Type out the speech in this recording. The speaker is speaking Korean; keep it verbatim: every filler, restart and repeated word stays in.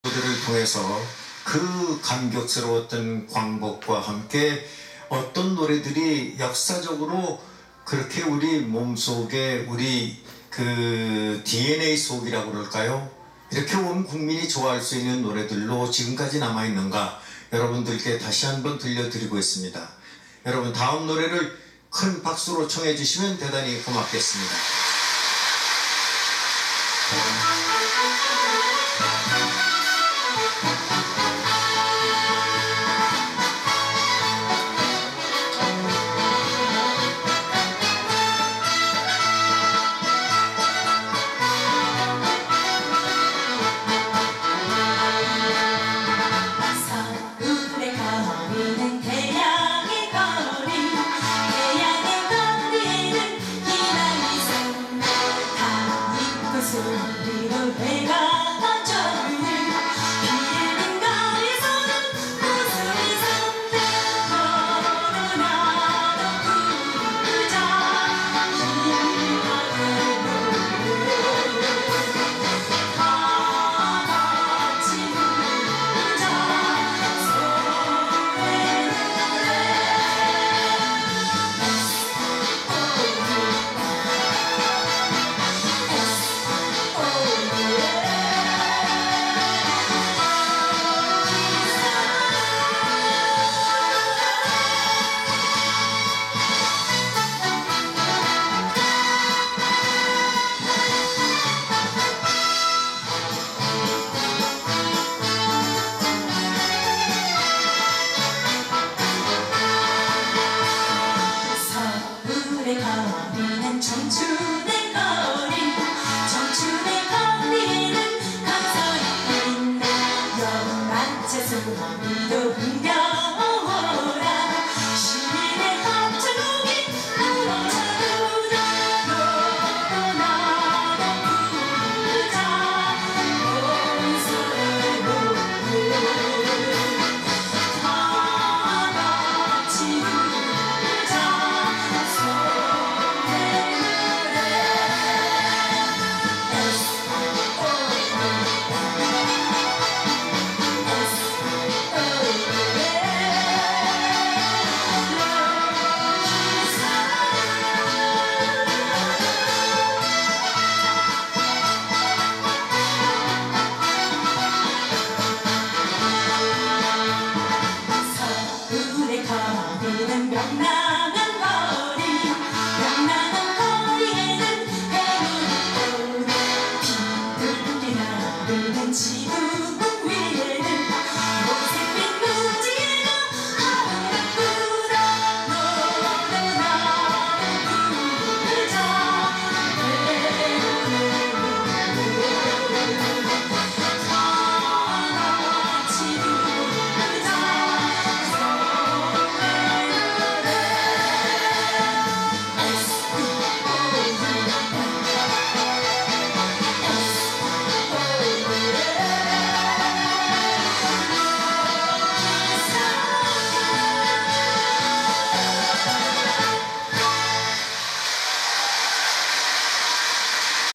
들을 통해서 그 감격스러웠던 광복과 함께 어떤 노래들이 역사적으로 그렇게 우리 몸속에 우리 그 디엔에이 속이라고 그럴까요? 이렇게 온 국민이 좋아할 수 있는 노래들로 지금까지 남아있는가 여러분들께 다시 한번 들려드리고 있습니다. 여러분 다음 노래를 큰 박수로 청해 주시면 대단히 고맙겠습니다. 서울의 거리는 태양의 거리, 태양의 거리에는 희망이 솟네. 다 잊고 소리로 배가 터져오는 비는 거리에서는 웃음이 솟네. 너도 나도 부르자 희망의 노래, 다 같이 부르자 서울의 거리는 청춘의 거리, 청춘의 거리에는 감성이 있네. 영란체 소리도